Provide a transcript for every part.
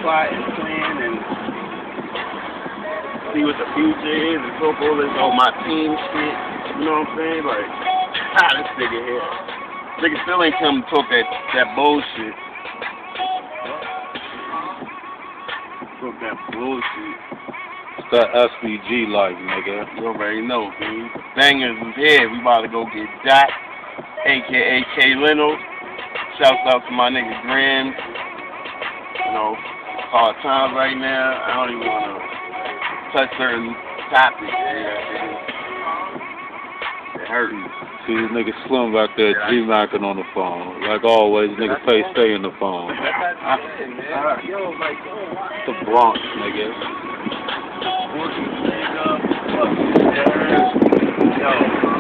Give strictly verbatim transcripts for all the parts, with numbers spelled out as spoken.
plotting, plan, and see what the future is and so forth. It's all my team shit. You know what I'm saying? Like, ah, this nigga here. Nigga still ain't come to talk that, that bullshit. Talk that bullshit. It's that S B G life, nigga. You already know, dude. Bangers is here. We about to go get Dot, a k a. K Leno. Shouts out to my nigga Grams. You know, hard times right now. I don't even want to touch certain topics. It hurts. See, this nigga Slim back there G-macking on the phone. Like always, nigga Face stay in the phone. The Bronx, nigga. Yo.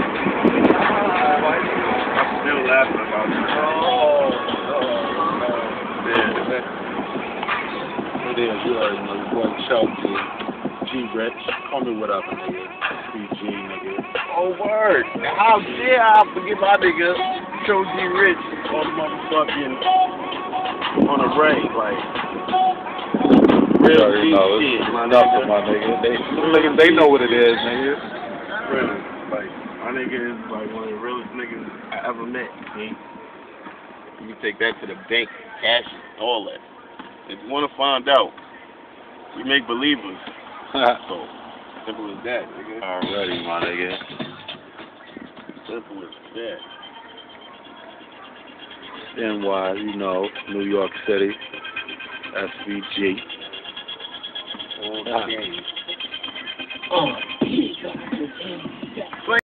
I'm still laughing about it. Oh, yeah. It is, you already know, your boy Chelsea, G-Rich, call me whatever, nigga. S B G, nigga. Oh, word. How dare I forget my nigga, Cho G-Rich, on motherfucking, on a break, like, real G shit, my nigga. My nigga. They, niggas, they know what it is, nigga. Really, like, my nigga is like one of the realest niggas I ever met. See? You can take that to the bank, cash it, all that. If you want to find out, we make believers. So, simple as that, nigga. Already, my nigga. Simple as that. N Y, you know, New York City, S B G. Okay. Ah. Oh,